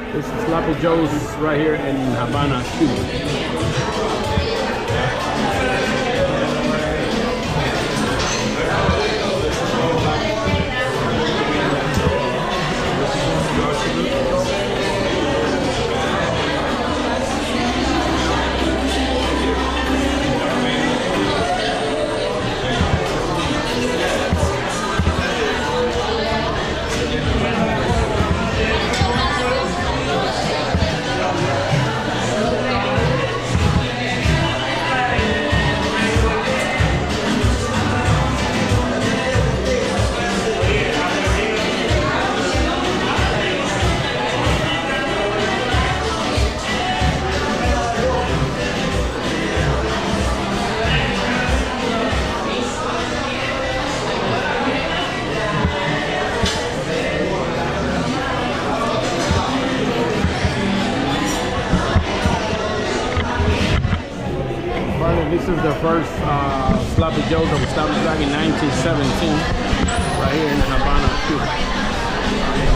This is Sloppy Joe's right here in Havana, Cuba. This is the first Sloppy Joe's that was established back in 1917, right here in Havana, Cuba.